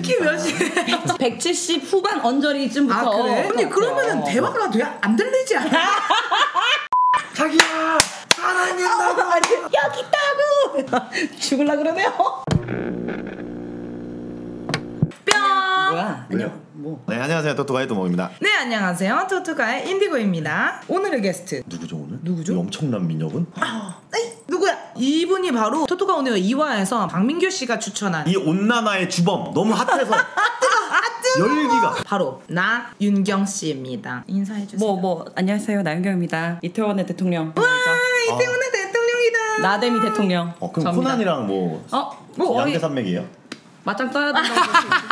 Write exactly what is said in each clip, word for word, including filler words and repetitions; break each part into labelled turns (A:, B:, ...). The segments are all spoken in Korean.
A: 키 몇이에요?
B: 백칠십 후반 언저리쯤부터.
A: 아 그래? 언니 그러면은 대화가 돼? 안 들리지 않아?
C: 자기야 사랑한다고.
B: 아, 여기 있다고. 죽을라 그러네요.
A: 뿅.
B: 뭐야? 안녕. 뭐?
C: 네 안녕하세요 토토가의 도목입니다.
A: 네 안녕하세요 토토가의 인디고입니다. 오늘의 게스트
C: 누구죠 오늘?
A: 누구죠?
C: 이 엄청난 민혁은?
A: 아, 에이, 누구야? 이분이 바로 토토가 오늘 이 화에서 박민규 씨가 추천한
C: 이 온난화의 주범 너무 핫해서 열기가
A: 바로 나 윤경 씨입니다. 인사해 주세요.
B: 뭐 뭐 안녕하세요 나윤경입니다. 이태원의 대통령.
A: 와 이태원의 아. 대통령이다.
B: 나대미 대통령.
C: 어 그럼
B: 접니다.
C: 코난이랑 뭐
B: 어? 뭐
C: 양대산맥이에요?
B: 맞짱 떠야 된다고.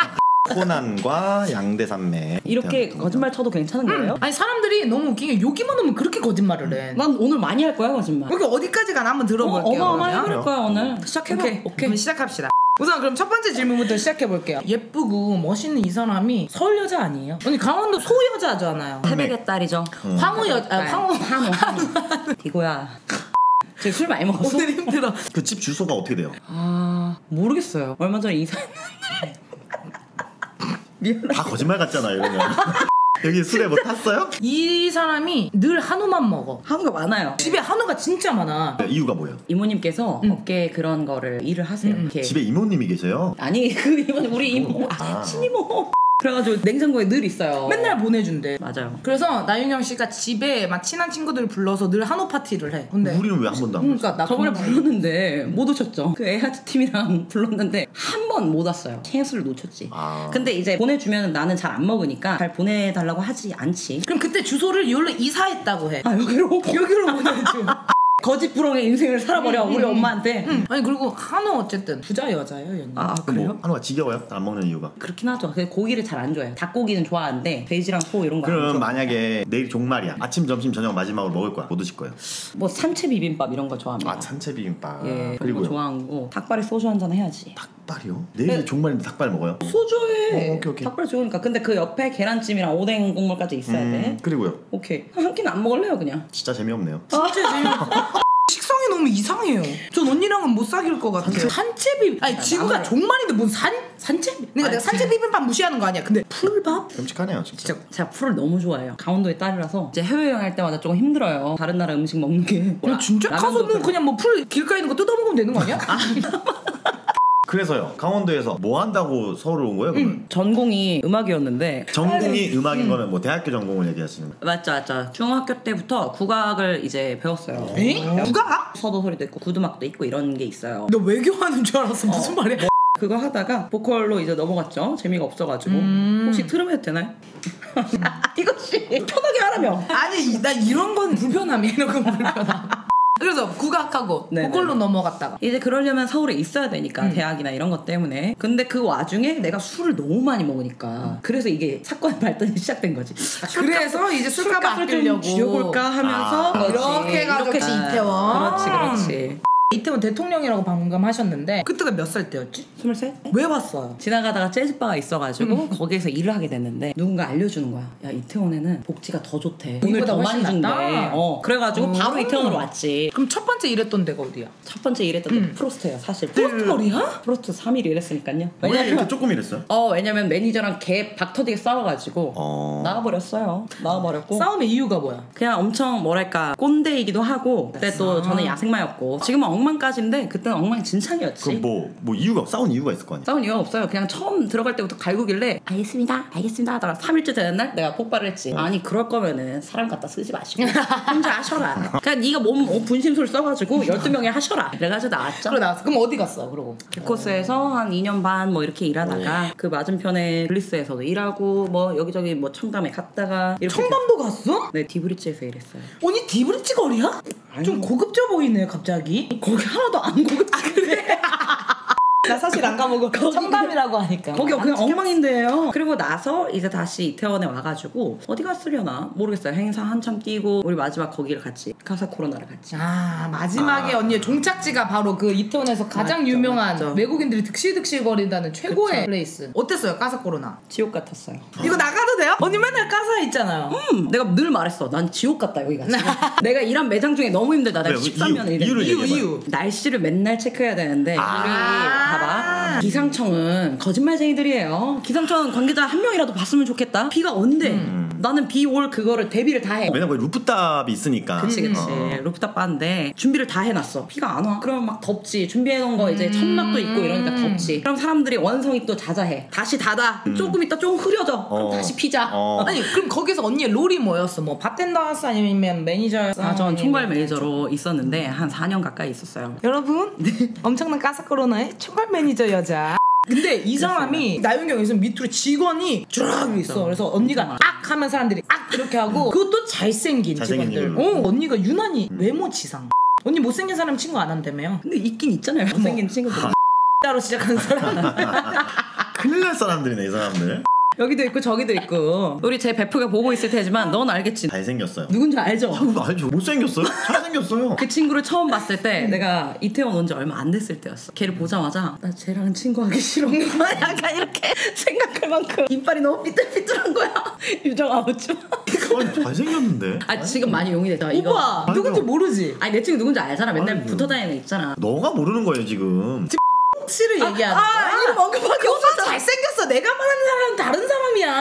C: 코난과 양대산맥
B: 이렇게 거짓말 쳐도 괜찮은 거예요?
A: 음. 아니 사람들이 너무 웃긴 게 여기만 오면 그렇게 거짓말을 해.
B: 난 오늘 많이 할 거야 거짓말.
A: 여기 어디까지 가나 한번 들어볼게요.
B: 어, 어마어마해 볼 거야 오늘. 시작해봐.
A: 오케이,
B: 오케이.
A: 그럼 시작합시다. 우선 그럼 첫 번째 질문부터 시작해볼게요. 예쁘고 멋있는 이 사람이 서울 여자 아니에요? 아니 강원도 소 여자잖아요.
B: 태백의 딸이죠.
A: 음. 황후 여 아, 황후
B: 한우 한우. 이거야. 제가 술 많이 먹었어.
A: 오늘 힘들어.
C: 그 집 주소가 어떻게 돼요?
B: 아 모르겠어요. 얼마 전에 이사했는데. 미안해.
C: 다 거짓말 같잖아 이러면. 여기 술에 뭐 탔어요?
A: 이 사람이 늘 한우만 먹어.
B: 한우가 많아요.
A: 집에 한우가 진짜 많아.
C: 네, 이유가 뭐예요?
B: 이모님께서 음. 업계 그런 거를 일을 하세요.
A: 음.
B: 이렇게.
C: 집에 이모님이 계세요?
B: 아니 그 이모 우리 이모 아, 친이모. 그래가지고 냉장고에 늘 있어요.
A: 맨날 보내준대.
B: 맞아요.
A: 그래서 나윤경 씨가 집에 막 친한 친구들 불러서 늘 한우 파티를 해. 근데
C: 우리는 왜 한 번도 안
A: 그러니까 나
B: 저번에
A: 그런
B: 불렀는데 못 오셨죠? 그 에하트 팀이랑 불렀는데 한 번 못 왔어요. 찬스를 놓쳤지.
C: 아.
B: 근데 이제 보내주면 나는 잘 안 먹으니까 잘 보내달라고 하지 않지.
A: 그럼 그때 주소를 여기로 이사했다고 해.
B: 아 여기로
A: 여기로 보내줘.
B: 거짓부렁의 인생을 살아버려
A: 음,
B: 우리
A: 음,
B: 엄마한테.
A: 음. 아니 그리고 한우 어쨌든 부자 여자예요 연님.
B: 아
C: 그럼
B: 그래요?
C: 뭐 한우가 지겨워요? 안 먹는 이유가?
B: 그렇긴 하죠. 근데 고기를 잘 안 좋아해요. 닭고기는 좋아하는데 돼지랑 소 이런 거 안
C: 그럼
B: 좋아해요.
C: 만약에 내일 종말이야 아침 점심 저녁 마지막으로 먹을 거야 뭐 드실 거예요?
B: 뭐 산채 비빔밥 이런 거 좋아합니다.
C: 아 산채 비빔밥.
B: 예, 그리고
C: 그리고요?
B: 좋아하고 닭발에 소주 한잔 해야지.
C: 닭발이요? 내일
B: 네.
C: 종말인데 닭발 먹어요?
B: 소주에
C: 어, 오케이, 오케이.
B: 닭발 좋으니까. 근데 그 옆에 계란찜이랑 오뎅 국물까지 있어야
C: 음,
B: 돼.
C: 그리고요?
B: 오케이. 한 끼는 안 먹을래요 그냥.
C: 진짜 재미없네요.
A: 진짜 재밌어. 식성이 너무 이상해요. 전 언니랑은 못 사귈 것 같아요. 산채비 아니 지구가 종말인데 뭔 산 산채비? 그러니까 내가 산채 비빔밥 무시하는 거 아니야. 근데 풀밥?
C: 끔찍하네요 진짜.
A: 진짜
B: 제가 풀을 너무 좋아해요. 강원도의 딸이라서 이제 해외여행 할 때마다 조금 힘들어요. 다른 나라 음식 먹는 게.
A: 야, 진짜?
B: 라면도
A: 가서 뭐
B: 그래.
A: 그냥 뭐 풀 길가에 있는 거 뜯어먹으면 되는 거 아니야?
C: 그래서요 강원도에서 뭐 한다고 서울 온 거예요? 그러면?
B: 음, 전공이 음악이었는데
C: 전공이 음악인 거는 뭐 대학교 전공을 얘기하시는 거예요?
B: 맞죠 맞죠. 중학교 때부터 국악을 이제 배웠어요.
A: 에? 누가?
B: 서도 소리도 있고 구두막도 있고 이런 게 있어요.
A: 너 외교하는 줄 알았어. 무슨 말이야?
B: 그거 하다가 보컬로 이제 넘어갔죠. 재미가 없어가지고.
A: 음.
B: 혹시 트름 해도 되나요? 이것이 편하게 하라며.
A: 아니 나 이런 건 불편함이야. 이런 건 불편함. 그래서 국악하고
B: 네네.
A: 보컬로 넘어갔다가
B: 이제 그러려면 서울에 있어야 되니까
A: 음.
B: 대학이나 이런 것 때문에. 근데 그 와중에 내가 술을 너무 많이 먹으니까 그래서 이게 사건의 발전이 시작된 거지.
A: 아, 그래서 이제 술값
B: 술값을 좀
A: 아끼려고
B: 줄여볼까 하면서
C: 아.
A: 이렇게 해가지고
B: 이렇게
A: 이태원.
B: 그렇지 그렇지.
A: 이태원 대통령이라고 방금 하셨는데 그때가 몇 살 때였지?
B: 스물셋?
A: 왜 왔어요?
B: 지나가다가 재즈바가 있어가지고
A: 음.
B: 거기에서 일을 하게 됐는데 누군가 알려주는 거야. 야 이태원에는 복지가 더 좋대. 돈을
A: 우리보다
B: 더 많이
A: 훨씬
B: 준대.
A: 낫다?
B: 어 그래가지고
A: 음.
B: 바로 이태원으로 왔지.
A: 그럼 첫 번째 일했던 데가 어디야?
B: 첫 번째 일했던 데
A: 음.
B: 프로스트예요 사실.
A: 프로스트 거리야?
B: 프로스트 삼 일 일했으니까요.
C: 왜 이렇게
B: 왜냐면
C: 조금 일했어요?
B: 어 왜냐면 매니저랑 개 박터지게 싸워가지고
C: 어...
B: 나가버렸어요. 나가버렸고
A: 싸움의 이유가 뭐야?
B: 그냥 엄청 뭐랄까 꼰대이기도 하고 그때 또
A: 아.
B: 저는 야생마였고 지금은 엉망까지인데 그때는 엉망진창이었지.
C: 그럼 뭐, 뭐 이유가 싸운 이유가 있을 거 아니야?
B: 싸운 이유가 없어요. 그냥 처음 들어갈 때부터 갈구길래 알겠습니다 알겠습니다 하다가 삼 일째 되는 날 내가 폭발을 했지. 아니 그럴 거면은 사람 갖다 쓰지 마시고 혼자 하셔라. 그냥 네가 몸 어, 분심술 써가지고 열두 명이 하셔라. 그래가지고 나왔죠.
A: 그래 나왔어. 그럼 어디 갔어? 그러고
B: 빅코스에서 한 이 년 반 뭐 이렇게 일하다가 그 맞은편에 블리스에서도 일하고 뭐 여기저기 뭐 청담에 갔다가 이렇게
A: 청담도 갔어?
B: 네 디브리지에서 일했어요.
A: 언니 디브리지 거리야? 좀 고급져 보이네 갑자기.
B: 거기 하나도 안 고급지.
A: 그래? 나 사실 안 가보고 청담이라고 하니까
B: 거기
A: 안
B: 그냥
A: 시켰어.
B: 엉망인데요. 그리고 나서 이제 다시 이태원에 와가지고 어디 갔으려나 모르겠어요. 행사 한참 뛰고 우리 마지막 거기를 갔지. 카사코로나를 갔지.
A: 아 마지막에
C: 아.
A: 언니의 종착지가 바로 그 이태원에서 가장
B: 맞죠,
A: 유명한
B: 맞죠.
A: 외국인들이 득실득실 거린다는 최고의
B: 그쵸.
A: 플레이스. 어땠어요 까사코로나?
B: 지옥 같았어요.
A: 이거 나가도 돼요? 언니 맨날 까사 있잖아요.
B: 음, 내가 늘 말했어. 난 지옥 같다 여기가. 내가 일한 매장 중에 너무 힘들다. 내가
C: 왜요?
B: 십삼 년
C: 이유,
B: 일했는데
C: 이유를
A: 이유
C: 얘기해봐요.
A: 이유.
B: 날씨를 맨날 체크해야 되는데
C: 아.
B: 우리 봐봐 기상청은 거짓말쟁이들이에요. 기상청 관계자 한 명이라도 봤으면 좋겠다. 비가 온대. 음. 나는 비 올 그거를 대비를 다 해.
C: 왜냐면 루프탑이 있으니까.
B: 그치 그치. 어. 루프탑 바인데 준비를 다 해놨어. 비가 안 와. 그러면 막 덥지. 준비해놓은 거 이제 천막도 있고 이러니까 덥지. 그럼 사람들이 원성이 또 자자해. 다시 닫아. 음. 조금 있다 좀 흐려져. 그럼 어. 다시 피자.
A: 어. 아니 그럼 거기서 언니의 롤이 뭐였어? 뭐 바텐더였어 아니면 매니저였어?
B: 아, 전 총괄 매니저로 있었는데 한 사 년 가까이 있었어요.
A: 여러분 엄청난 까사코로나의 총괄 매니저 여자. 근데 이 사람이 나윤경에서 밑으로 직원이 쫙 있어. 그래서 언니가 악 하면 사람들이 악 이렇게 하고 그것도 잘생긴 직원들. 어, 언니가 유난히 외모 지상. 언니 못생긴 사람 친구 안 한다며요?
B: 근데 있긴 있잖아요. 못생긴 친구들.
A: 따로 시작하는 사람.
C: 큰일 날 사람들이네 이 사람들.
B: 여기도 있고 저기도 있고. 우리 제 베프가 보고 있을 테지만 넌 알겠지.
C: 잘생겼어요.
B: 누군지 알죠?
C: 아, 알죠. 못생겼어요? 잘생겼어요.
B: 그 친구를 처음 봤을 때 내가 이태원 온 지 얼마 안 됐을 때였어. 걔를 보자마자 나 쟤랑은 친구하기 싫어. 약간 이렇게 생각할 만큼 이빨이 너무 삐뚤삐뚤한 거야. 유정아 오지마.
C: 아니 잘생겼는데.
B: 아 지금 많이 용이 됐다.
A: 오빠
B: 이거.
A: 누군지 모르지?
B: 아니 내 친구 누군지 알잖아. 맨날
C: 아이고.
B: 붙어 다니는 애 있잖아.
C: 너가 모르는 거예요 지금.
A: 씨를
B: 아,
A: 얘기하는
B: 아,
A: 거야?
B: 이름 언급하기
A: 오빠
B: 없었잖아.
A: 잘생겼어. 내가 말하는 사람은 다른 사람이야.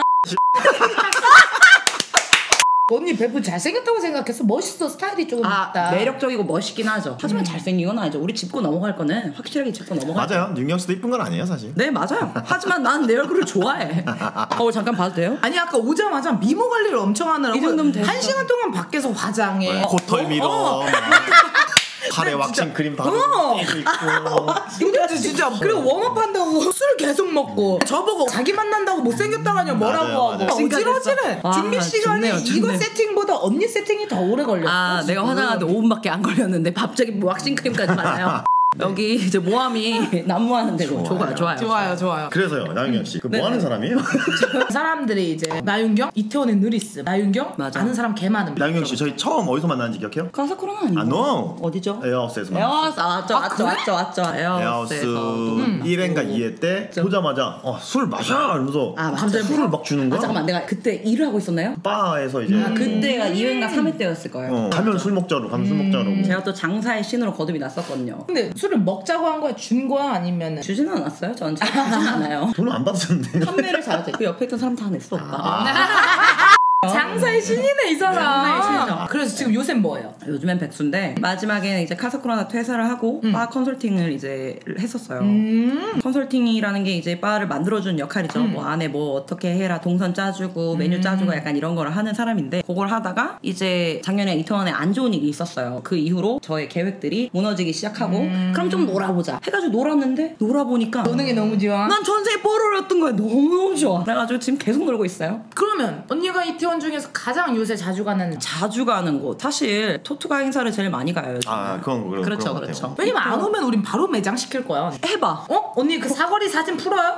A: 언니 베프 잘생겼다고 생각했어? 멋있어. 스타일이 조금
B: 아,
A: 있다.
B: 매력적이고 멋있긴 하죠. 하지만 음. 잘생긴 건 아니죠. 우리 짚고 넘어갈 거는 확실하게 짚고 넘어갈
C: 맞아요. 윤경 씨도 이쁜 건 아니에요 사실.
B: 네 맞아요. 하지만 난 내 얼굴을 좋아해. 거울 잠깐 봐도 돼요?
A: 아니 아까 오자마자 미모 관리를 엄청 하느라고
B: 이 정도면 됐어.
A: 한 시간 동안 밖에서 화장해.
C: 코털 밀어.
A: 어, 어.
C: 팔에 왁싱 크림 바르고
A: 어.
C: 있고.
A: 근데 진짜 그리고 웜업한다고 술 계속 먹고 저보고 자기 만난다고 못생겼다고 하냐 뭐라고
C: 맞아요,
A: 하고
C: 맞아요.
A: 어지러지네.
B: 아,
A: 준비 시간이
B: 좋네요,
A: 이거
B: 좋네요.
A: 세팅보다 언니 세팅이 더 오래 걸렸어.
B: 아
A: 지금.
B: 내가 화장하는데 오 분밖에 안 걸렸는데 갑자기 왁싱크림까지 발라요. 여기 이제 모함이 난무하는 대로 좋아요 좋아요
A: 좋아요 좋아요.
C: 그래서요 나윤경 씨. 그
B: 네.
C: 뭐 하는 사람이에요?
A: 사람들이 이제 나윤경, 이태원의 느리스, 나윤경
B: 맞아.
A: 아는 사람 개 많음.
C: 나윤경 씨 저희 처음 어디서 만났는지 기억해요?
B: 가사 코로나 아니고
C: 아 no.
B: 어디죠?
C: 에어하우스에서 만났어요.
B: 에어하우스 아, 왔죠
A: 아,
B: 왔죠
A: 그래?
B: 왔죠 왔죠
C: 에어하우스
B: 에어하우스에서
C: 일 회인가 이 회 때 보자마자 어, 술 마셔 이러면서
B: 아,
C: 갑자기 술을 막 주는
B: 아
C: 거야.
B: 잠깐만 내가 그때 일을 하고 있었나요?
C: 바에서 이제
B: 아 그때가 이 회인가 삼 회 때였을 거예요.
C: 어, 가면 술 먹자로 가면 술 먹자로.
B: 제가 또 장사의 신으로 거듭이 났었거든요.
A: 근데 술을 먹자고 한 거야? 준 거야? 아니면
B: 주지는 않았어요. 전 주진 않아요.
C: 돈을 안 받으셨는데.
B: 판매를 잘하죠. 그 옆에 있던 사람 다 냈어 오빠.
C: 아.
A: 장사의 신이네 이 사람.
B: 장사의 신이죠.
A: 그래서 지금 요새 뭐예요?
B: 요즘엔 백수인데 마지막에는 이제 카사쿠라나 퇴사를 하고
A: 음.
B: 바 컨설팅을 이제 했었어요.
A: 음.
B: 컨설팅이라는 게 이제 바를 만들어주는 역할이죠.
A: 음.
B: 뭐 안에 뭐 어떻게 해라 동선 짜주고 메뉴
A: 음.
B: 짜주고 약간 이런 거를 하는 사람인데 그걸 하다가 이제 작년에 이태원에 안 좋은 일이 있었어요. 그 이후로 저의 계획들이 무너지기 시작하고
A: 음.
B: 그럼 좀 놀아보자 해가지고 놀았는데 놀아보니까
A: 노는 게 너무 좋아.
B: 난 전생에 뽀로로였던 거야. 너무 좋아. 그래가지고 지금 계속 놀고 있어요.
A: 그러면 언니가 이태원 중에서 가장 요새 자주 가는
B: 자주 가는 곳 사실 토트가 행사를 제일 많이 가요. 요즘.
C: 아 그건 그런
B: 그렇죠,
C: 그런 것
B: 그렇죠.
C: 같아요.
A: 왜냐면 안 오면 우린 바로 매장 시킬 거야.
B: 해봐.
A: 어? 언니 그 사거리 사진 풀어요?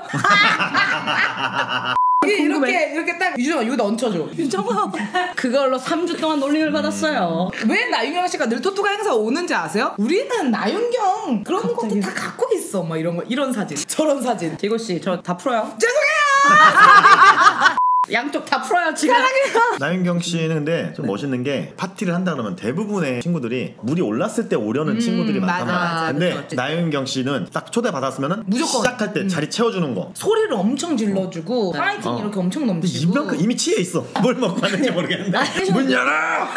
A: 이게
B: 궁금해.
A: 이렇게 이렇게 딱 유정아 여기다 얹혀줘.
B: 유정아 그걸로 삼 주 동안 놀림을 받았어요.
A: 왜 나윤경 씨가 늘 토토가 행사 오는지 아세요? 우리는 나윤경 그런
B: 갑자기.
A: 것도 다 갖고 있어. 막 이런 거 이런 사진 저런 사진.
B: 디고 씨 저 다 풀어요.
A: 죄송해요.
B: 양쪽 다 풀어요 지금.
C: 나윤경 씨는 근데 좀 멋있는 게 파티를 한다 그러면 대부분의 친구들이 물이 올랐을 때 오려는
A: 음,
C: 친구들이 많단
A: 맞아,
C: 말이야.
A: 맞아.
C: 근데
B: 그렇죠, 그렇죠.
C: 나윤경 씨는 딱 초대 받았으면은
A: 무조건.
C: 시작할 때 자리 채워주는 거.
A: 소리를 엄청 질러주고 파이팅
C: 어.
A: 이렇게 엄청
C: 근데
A: 넘치고.
C: 이만큼 이미 취해 있어. 뭘 먹고 왔는지 모르겠는데 문 열어.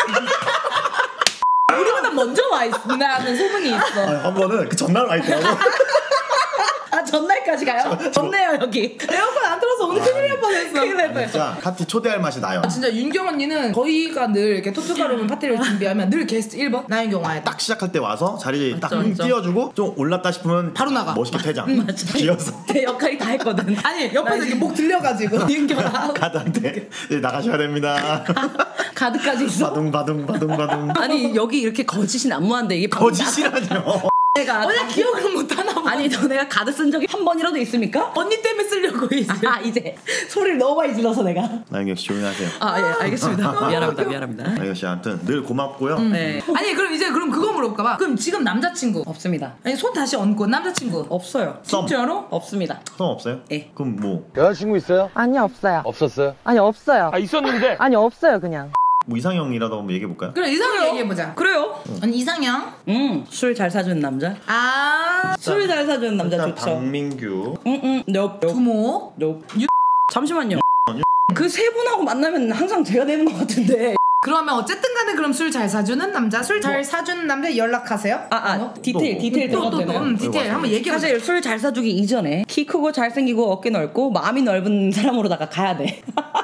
A: 우리보다 먼저 와 있다는 소문이 있어.
C: 아, 한 번은 그 전날 와 있더라고.
B: 아 전날까지 가요? 덥네요 여기.
A: 에어컨 안 틀어서 오늘 큰일 날 뻔했어.
B: 큰일 날 뻔했어.
C: 진짜 파티 초대할 맛이 나요.
A: 진짜 윤경 언니는 저희가 늘 이렇게 토토가루면 파티를 준비하면 늘 게스트 일 번 나윤경 와야 딱
C: 딱 시작할 때 와서 자리 딱
B: 맞죠, 맞죠.
C: 띄워주고 좀 올랐다 싶으면
A: 바로 나가.
C: 멋있게 퇴장.
B: 맞아.
C: 기어서
B: 내 역할이 다 했거든.
A: 아니 옆에서 이렇게 목 들려가지고
B: 윤경아
C: 가드한테 이제 나가셔야 됩니다.
B: 가드까지 있어.
C: 바둥 바둥 바둥 바둥.
B: 아니 여기 이렇게 거짓이 난무한데 이게 바로
C: 거짓이라뇨.
B: 내가
A: 언니 기억을 못하나 봐.
B: 아니 너네가 가드 쓴 적이 한 번이라도 있습니까?
A: 언니 때문에 쓰려고 이제.
B: 아 이제 소리를 너무 많이 질러서 내가.
C: 나윤경 씨 조용히 하세요.
B: 아 예 알겠습니다. 미안합니다 미안합니다.
C: 나윤경 씨 아무튼 늘 고맙고요.
B: 네
A: 아니 그럼 이제 그럼 그거 물어볼까봐. 그럼 지금 남자친구
B: 없습니다.
A: 아니 손 다시 얹고 남자친구
B: 없어요.
C: 썸.
A: 진짜로?
B: 없습니다.
C: 썸 없어요?
B: 예.
C: 그럼 뭐,
D: 여자친구 있어요?
E: 아니 없어요.
D: 없었어요?
E: 아니 없어요.
D: 아 있었는데.
E: 아니 없어요 그냥.
C: 뭐 이상형이라도 한번 얘기해 볼까요?
A: 그래 이상형 얘기해보자.
B: 그래요?
A: 언니 이상형?
B: 음술 잘 사주는 남자.
A: 아 아,
B: 술 잘 사주는 남자
C: 일단
B: 좋죠.
C: 박민규.
B: 응응. 넵.
A: 두목.
B: 넵. 잠시만요. 그 세 분하고 만나면 항상 제가 되는 것 같은데.
A: 그러면 어쨌든 간에 그럼 술 잘 사주는 남자, 술 잘 사주는 남자 연락하세요.
B: 아, 아
A: 어?
B: 디테일
C: 또,
B: 디테일
A: 또, 또, 또,
B: 들어가도
A: 음,
B: 되나요?
A: 디테일 한번 얘기해보자.
B: 사실 술 잘 사주기 이전에 키 크고 잘생기고 어깨 넓고 마음이 넓은 사람으로다가 가야 돼.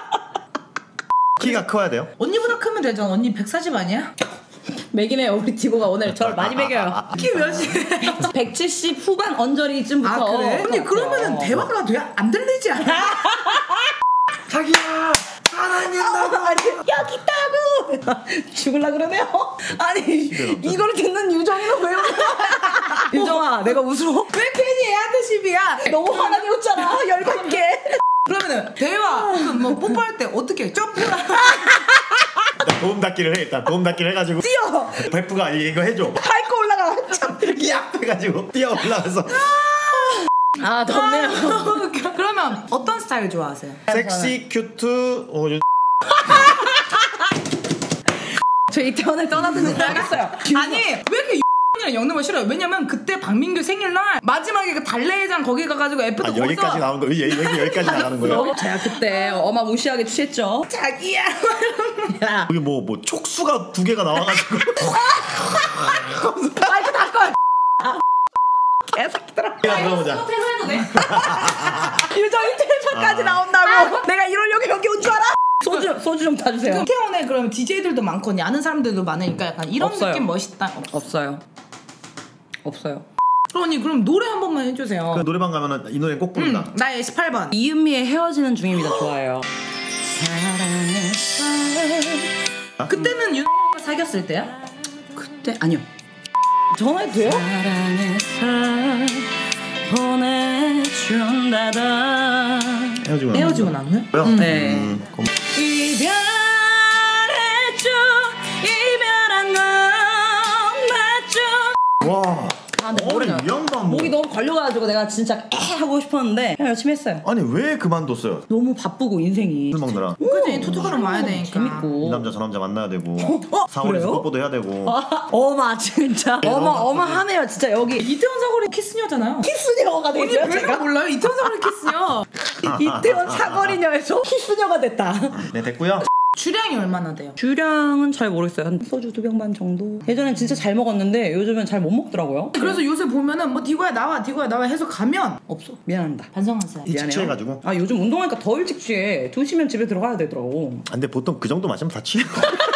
C: 키가 커야 돼요?
A: 언니보다 크면 되잖아. 언니 백사십 아니야?
B: 매기네요. 우리 디고가 오늘 저를 많이 매겨요.
A: 키 몇이에요?
B: 백칠십 후반 언저리쯤부터.
A: 아 그래? 언니 그러면은
B: 어.
A: 대화가 돼? 안 들리지 않아?
C: 자기야 사랑한다고.
B: 아니 여기 있다고 죽을라 그러네요. 아니 이걸 듣는 유정이는 왜 웃어? 유정아 내가 웃어?
A: 왜 괜히 애한테 시비야?
B: 너무 화나게 웃잖아. 열받게.
A: 그러면은 대화 혹은 뭐 뽀뽀할 때 어떻게 점프나
C: 도움 닫기를 해. 일단 도움 닫기를 해가지고
B: 뛰어.
C: 베프가 이거 해줘.
B: 밟고 올라가. 참 이렇게.
C: 약 해가지고 뛰어 올라가서
B: 아 덥네요.
A: 그러면 어떤 스타일 좋아하세요?
C: 섹시 큐트 어, 요-
B: 저 이태원을 떠나드는 거 알겠어요.
A: 아니 왜 이렇게 이랑 엮는 거 싫어요? 왜냐면 그때 박민규 생일날 마지막에 그 달래장 거기 가가지고 애프터
C: 아, 여기까지 나온 거 여기 여기 여기까지 나가는 거예요?
B: 제가 그때 어마무시하게 취했죠.
A: 자기야
B: 야
C: 여기 뭐 뭐 촉수가 두 개가 나와가지고
B: 마이크 닫고. 개새끼들아.
C: 들어보자.
A: 해도 돼?
B: 유정이 텐션까지 나온다고. 내가 이러려고 여기 온 줄 알아? 소주 소주 좀 타주세요.
A: 태원에 그러면 디제이들도 많거니 아는 사람들도 많으니까 약간 이런
B: 없어요.
A: 느낌 멋있다. 없-
B: 없어요. 없어요.
A: 그러니 그럼 노래 한 번만 해주세요.
C: 그 노래방 가면은 이 노래 꼭 부른다.
A: 음, 나의 십팔 번.
B: 이은미의 헤어지는 중입니다. 좋아요.
A: 그때는 윤 사귀었을 때야?
B: 그때 아니요. 전화해도 돼요? 보내준다다.
C: 헤어지고 나면
A: 헤어지고 난 후에?
C: 뭐야?
B: 네.
C: 음, 그럼
B: 이별했죠. 이별한 건 맞죠.
C: 와.
B: 아, 근데
C: 아니,
B: 모르겠어요.
C: 이 양반 뭐.
B: 목이 너무 걸려가지고 내가 진짜 에 하고 싶었는데 그냥 열심히 했어요.
C: 아니 왜 그만뒀어요?
B: 너무 바쁘고 인생이.
C: 술 먹느라.
A: 그치 투투가로 와야 되니까.
C: 이
B: 재밌고.
C: 남자 저 남자 만나야 되고
B: 어?
C: 사월에서
B: 그래요?
C: 뽀뽀도 해야 되고.
B: 아, 어마 진짜 어마 어마하네요 진짜 여기
A: 이태원 사거리 키스녀잖아요.
B: 키스녀가
A: 언니
B: 됐어요
A: 별로
B: 제가.
A: 몰라요? 이태원 사거리 키스녀.
B: 이태원 사거리녀에서 키스녀가 됐다.
C: 네 됐고요.
A: 주량이 얼마나 돼요?
B: 주량은 잘 모르겠어요. 한 소주 두 병 반 정도. 예전엔 진짜 잘 먹었는데 요즘은 잘 못 먹더라고요.
A: 그래서 요새 보면은 뭐 디고야 나와 디고야 나와 해서 가면 없어.
B: 미안합니다.
A: 반성하세요.
C: 일찍 취해가지고.
B: 아 요즘 운동하니까 더 일찍 취해. 두 시면 집에 들어가야 되더라고.
C: 아, 근데 보통 그 정도 마시면 다 취해요.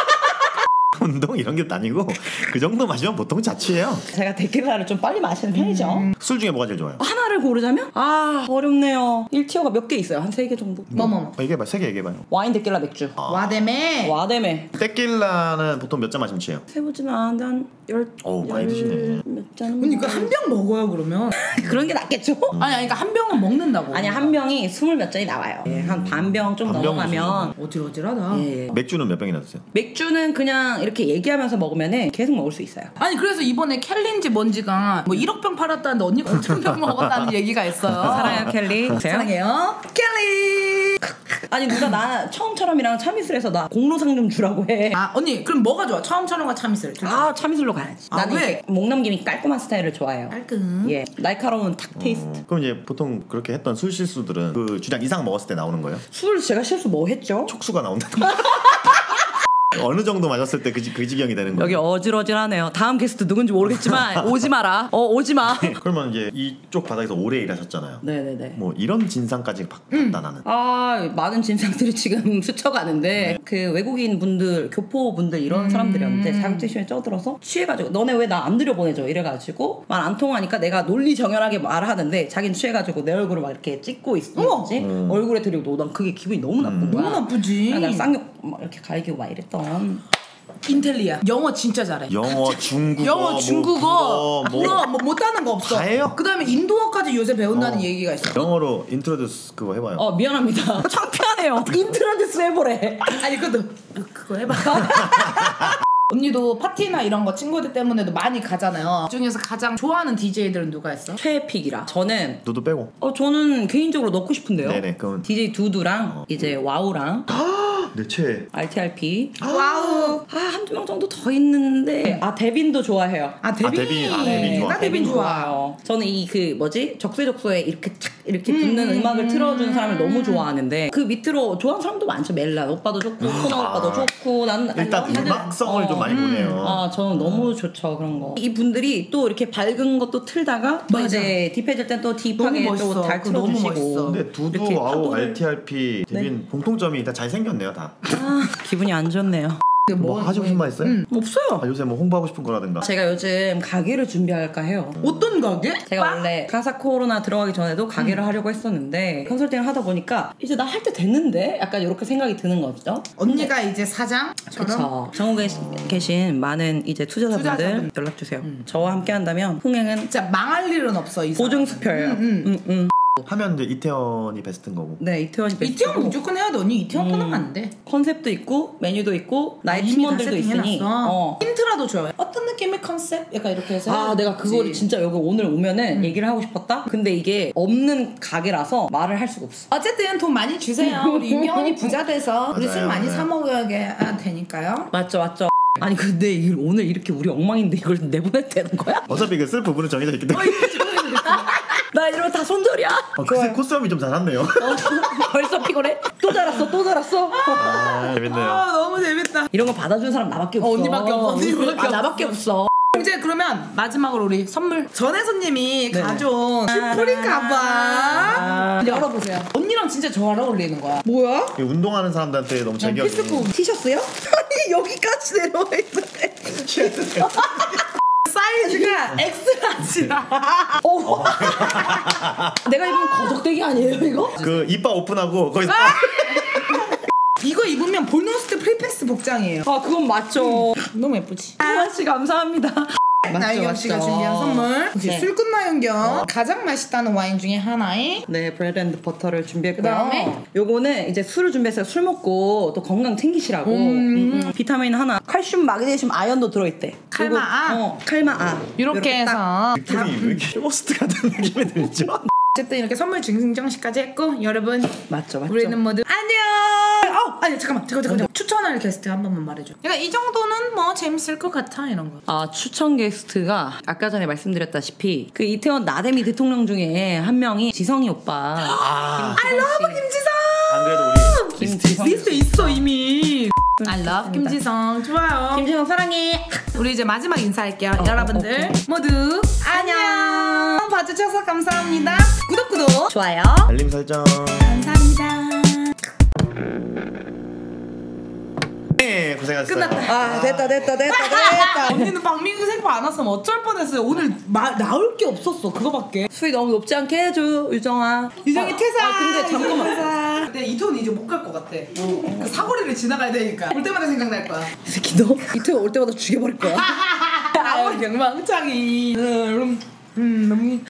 C: 운동 이런 게 아니고 그 정도 마시면 보통 자취해요.
B: 제가 데킬라를 좀 빨리 마시는 편이죠.
A: 음.
C: 술 중에 뭐가 제일 좋아요?
B: 하나를 고르자면? 아 어렵네요. 일 티어가 몇 개 있어요. 한 세 개 정도.
A: 뭐뭐
C: 어, 얘기해봐. 세 개 얘기해봐요.
B: 와인 데킬라 맥주.
A: 와데메.
B: 와데메.
C: 테킬라는 보통 몇 잔 마시면 취해요?
B: 세보지는 않은데 한열
C: 어우, 많이 드시네.
B: 몇 잔.
A: 언니 이거 한 병 먹어요 그러면?
B: 그런 게 낫겠죠?
A: 아니 아니 그러니까 한 병은 먹는다고.
B: 아니 한 병이 스물 몇 잔이 나와요. 예, 한 반 병 좀
C: 반병
B: 넘어가면.
A: 어질어질하다.
B: 예, 예.
C: 맥주는 몇 병이나 드세요?
B: 맥주는 그냥 이렇게 얘기하면서 먹으면 계속 먹을 수 있어요.
A: 아니 그래서 이번에 캘린지 뭔지가 뭐 일억 병 팔았다는데 언니가 오천 병 먹었다는 얘기가 있어요.
B: 사랑해요 켈리.
A: 사랑해요 캘리.
B: 아니 누가 나 처음처럼이랑 참이슬해서 나 공로상 좀 주라고 해.
A: 아 언니 그럼 뭐가 좋아? 처음처럼과 참이슬.
B: 아 참이슬로 가야지.
A: 아,
B: 나는
A: 왜?
B: 이렇게 목넘김이 깔끔한 스타일을 좋아해요.
A: 깔끔.
B: 예, 날카로운 탁 테이스트.
C: 어, 그럼 이제 보통 그렇게 했던 술 실수들은 그 주량 이상 먹었을 때 나오는 거예요?
B: 술 제가 실수 뭐 했죠?
C: 촉수가 나온다는 거. 어느 정도 마셨을 때 그 그 지경이 되는 거예요?
B: 여기 어질어질하네요. 다음 게스트 누군지 모르겠지만 오지 마라. 어 오지 마.
C: 그러면 이제 이쪽 바닥에서 오래 일하셨잖아요.
B: 네네네.
C: 뭐 이런 진상까지 봤다 나는.
B: 아 많은 진상들이 지금 스쳐가는데 그 외국인 분들 교포 분들 이런 사람들이었는데 자격증 시험에 쪄들어서 취해가지고 너네 왜 나 안 들여보내줘 이래가지고 말 안 통하니까 내가 논리정연하게 말하는데 자기는 취해가지고 내 얼굴을 막 이렇게 찍고 있는지
C: 음.
B: 얼굴에 들이고 난 그게 기분이 너무 나쁜 거야.
A: 너무 나쁘지.
B: 나 쌍욕 막 이렇게 갈기고 막 이랬던.
A: 인텔리야. 영어 진짜 잘해.
C: 영어, 중국어,
A: 영어, 중국어,
C: 뭐,
A: 뭐,
C: 뭐,
A: 뭐 못하는 거 없어.
C: 다 해요?
A: 그다음에 인도어까지 요새 배운다는
C: 어.
A: 얘기가 있어.
C: 영어로 인트로듀스 그거 해봐요.
B: 어 미안합니다. 창피하네요. 인트로듀스 해보래.
A: 아니 그것도 그거 해봐. 언니도 파티나 이런 거 친구들 때문에도 많이 가잖아요. 그 중에서 가장 좋아하는 디제이들은 누가 있어?
B: 최애픽이라. 저는
C: 너도 빼고.
B: 어 저는 개인적으로 넣고 싶은데요.
C: 네네, 그럼-
B: 디제이 두두랑 이제 와우랑
C: 내 최애.
B: 알티알피.
A: 와우.
B: 아, 한두 명 정도 더 있는데 아 데빈도 좋아해요.
A: 아 데빈.
C: 아, 데빈. 아, 데빈 좋아.
A: 나 데빈 좋아요.
B: 저는 이 그 뭐지 적세적소에 이렇게 착 이렇게 붙는 음, 음악을 틀어주는 사람을 너무 좋아하는데 그 밑으로 좋아하는 사람도 많죠. 멜란 오빠도 좋고 코너
C: 아.
B: 오빠도 좋고 난
C: 일단
B: 다들-
C: 음악성을
B: 어.
C: 좀 많이 보네요.
B: 아 저는 너무 좋죠 그런 거. 이 분들이 또 이렇게 밝은 것도 틀다가 또
A: 맞아.
B: 이제 딥해질 땐 또 딥하게
A: 너무 멋있어.
B: 또 잘
A: 그거 너무
B: 틀어주시고.
A: 멋있어.
C: 근데 두두,
B: 이렇게
C: 아우,
B: 파도를-
C: 알티알피, 데빈 공통점이 다 잘생겼네요 다.
B: 아, 기분이 안 좋네요.
C: 뭐 하시고 싶은 말 있어요?
A: 음.
B: 없어요.
C: 아, 요새 뭐 홍보하고 싶은 거라든가.
B: 제가 요즘 가게를 준비할까 해요.
A: 어떤 가게?
B: 제가
A: 빵?
B: 원래 가사 코로나 들어가기 전에도 가게를 하려고 했었는데 컨설팅을 하다 보니까 이제 나 할 때 됐는데 약간 이렇게 생각이 드는 거죠.
A: 언니가 이제 사장처럼.
B: 그렇죠. 전국에 계신 많은 이제 투자자분들
A: 투자자분.
B: 연락 주세요. 저와 함께 한다면 흥행은
A: 진짜 망할 일은 없어 이
B: 보증
A: 사람은.
B: 수표예요.
A: 음, 음.
B: 음, 음.
C: 하면 이제 이태원이 베스트인 거고.
B: 네, 이태원이
A: 이태원
B: 베스트고
A: 무조건 해야 돼 언니. 이태원 떠나면 안 돼.
B: 컨셉도 있고 메뉴도 있고 나의
A: 이미 다
B: 팀원들도 있으니.
A: 세팅해놨어.
B: 어.
A: 힌트라도 줘요. 어떤 느낌의 컨셉? 약간 이렇게 해서.
B: 아, 내가 그거를
A: 해야지.
B: 진짜 여기 오늘 오면은 얘기를 하고 싶었다. 근데 이게 없는 가게라서 말을 할 수가 없어.
A: 어쨌든 돈 많이 주세요. 우리 이명언니 부자 돼서 우리 술
C: 맞아요,
A: 많이
C: 맞아요.
A: 사 먹어야 되니까요.
B: 맞죠, 맞죠. 아니 근데 이- 오늘 이렇게 우리 엉망인데 이걸 내보내도 되는 거야?
C: 어차피 그 쓸 부분은 정해져 있기 때문에.
B: 나 이러면 다 손절이야.
C: 어, 그 코스염이 좀 잘났네요.
B: 벌써 피곤해? 또 자랐어, 또 자랐어.
C: 아, 재밌네요.
A: 아 너무 재밌다.
B: 이런 거 받아준 사람 나밖에 없어.
A: 어, 언니밖에 없어, 언니밖에
B: 아, 나밖에 없어.
A: 이제 그러면 마지막으로 우리 선물 전혜 손님이
B: 네.
A: 가져온 슈프리 가방
B: 아.
A: 열어보세요. 언니랑 진짜 잘 어울리는 거야.
B: 뭐야?
C: 이 운동하는 사람들한테 너무 제격이.
A: 필수품.
B: 티셔츠요? 아니 여기까지 내려와 있는데.
A: 사이즈가 엑스라지라.
B: 어. 내가 입은 거적대기 아니에요 이거?
C: 그 이빠 오픈하고 거기서
A: 이거 입으면 볼노스트 프리패스 복장이에요.
B: 아 그건 맞죠.
A: 너무 예쁘지?
B: 하나씨 감사합니다.
A: 나윤경 씨가 준비한 선물. 혹시
B: 네.
A: 술꾼 나윤경 가장 맛있다는 와인 중에 하나의
B: 네, 브레드 앤드 버터를 준비했고요.
A: 그다음에?
B: 요거는 이제 술을 준비했어요. 술 먹고 또 건강 챙기시라고. 음, 음. 비타민 하나, 칼슘, 마그네슘, 아연도 들어있대. 그리고-
A: 칼마아?
B: 어, 칼마아.
A: 이렇게
B: 딱.
A: 해서
C: 느낌이 왜 이렇게 쇼호스트 같은 느낌이 들죠?
A: 어쨌든 이렇게 선물 증정식까지 했고 여러분
B: 맞죠, 맞죠.
A: 우리는 모두 안녕. 어, 아니 잠깐만, 잠깐 잠깐. 추천할 게스트 한 번만 말해줘. 그러니까 이 정도는 뭐 재밌을 것 같아 이런 거.
B: 아, 추천 게스트가 아까 전에 말씀드렸다시피 그 이태원 나대미 대통령 중에 한 명이 지성이 오빠.
C: 아,
A: I love 김지성.
C: 안 그래도 우리
B: 김지성.
A: 리스트에 있어 이미. I love 김지성. 좋아요.
B: 김지성 사랑해.
A: 우리 이제 마지막 인사할게요. 여러분들 모두 안녕. 봐주셔서 감사합니다. 구독 구독.
B: 좋아요.
C: 알림 설정.
A: 감사합니다.
C: 네, 고생하셨어요.
A: 끝났다.
B: 아, 됐다, 됐다, 됐다, 됐다.
A: 언니는 박민규 생파 안 왔으면 어쩔 뻔했어요. 오늘 마, 나올 게 없었어. 그거밖에.
B: 수위 너무 높지 않게 해줘, 유정아.
A: 유정이
B: 아,
A: 퇴사.
B: 아, 근데 잠깐만.
A: 퇴사. 근데 이태원 이제 못 갈 것 같아. 그 사거리를 지나가야 되니까. 볼 때마다 생각날 거야.
B: 이 새끼 너 이태원 올 때마다 죽여버릴 거야.
A: 아우 경망창이. 음, 음, 너무